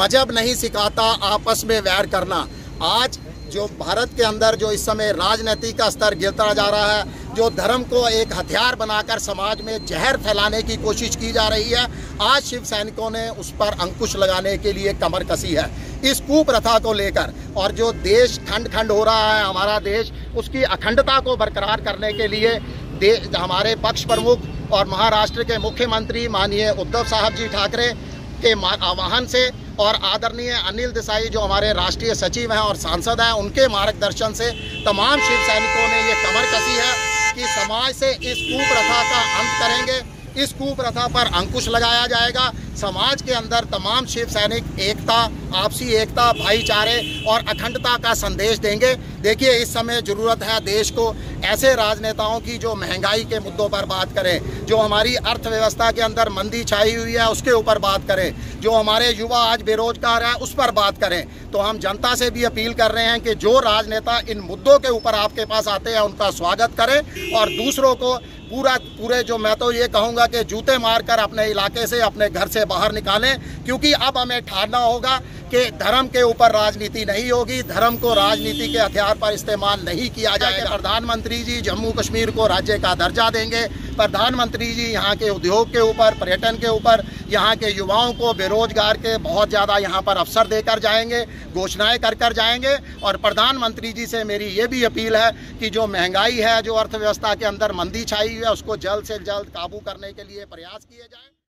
मजहब नहीं सिखाता आपस में वैर करना। आज जो भारत के अंदर जो इस समय राजनीति का स्तर गिरता जा रहा है, जो धर्म को एक हथियार बनाकर समाज में जहर फैलाने की कोशिश की जा रही है, आज शिव सैनिकों ने उस पर अंकुश लगाने के लिए कमर कसी है इस कुप्रथा को लेकर। और जो देश खंड खंड हो रहा है हमारा देश, उसकी अखंडता को बरकरार करने के लिए हमारे पक्ष प्रमुख और महाराष्ट्र के मुख्यमंत्री माननीय उद्धव साहब जी ठाकरे के आह्वान से और आदरणीय अनिल देसाई जो हमारे राष्ट्रीय सचिव हैं और सांसद हैं, उनके मार्गदर्शन से तमाम शिव सैनिकों ने ये कमर कसी है कि समाज से इस कुप्रथा का अंत करेंगे, इस कुप्रथा पर अंकुश लगाया जाएगा। समाज के अंदर तमाम शिव सैनिक एकता, आपसी एकता, भाईचारे और अखंडता का संदेश देंगे। देखिए, इस समय ज़रूरत है देश को ऐसे राजनेताओं की जो महंगाई के मुद्दों पर बात करें, जो हमारी अर्थव्यवस्था के अंदर मंदी छाई हुई है उसके ऊपर बात करें, जो हमारे युवा आज बेरोजगार है उस पर बात करें। तो हम जनता से भी अपील कर रहे हैं कि जो राजनेता इन मुद्दों के ऊपर आपके पास आते हैं उनका स्वागत करें और दूसरों को पूरे जो मैं तो ये कहूँगा कि जूते मारकर अपने इलाके से, अपने घर से बाहर निकालें, क्योंकि अब हमें ठानना होगा कि धर्म के ऊपर राजनीति नहीं होगी, धर्म को राजनीति के हथियार पर इस्तेमाल नहीं किया जाएगा। प्रधानमंत्री जी जम्मू कश्मीर को राज्य का दर्जा देंगे, प्रधानमंत्री जी यहाँ के उद्योग के ऊपर, पर्यटन के ऊपर, यहाँ के युवाओं को बेरोजगार के बहुत ज़्यादा यहाँ पर अवसर देकर जाएंगे, घोषणाएं कर जाएंगे। और प्रधानमंत्री जी से मेरी ये भी अपील है कि जो महंगाई है, जो अर्थव्यवस्था के अंदर मंदी छाई हुई है, उसको जल्द से जल्द काबू करने के लिए प्रयास किए जाएं।